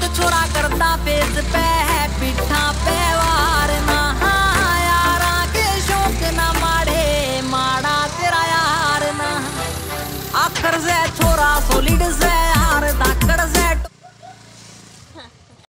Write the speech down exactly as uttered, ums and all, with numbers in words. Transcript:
छोरा करता पेज पे है पिठा पे वार ना यारा के शौक ना माड़े माड़ा तेरा यार ना आखर से छोरा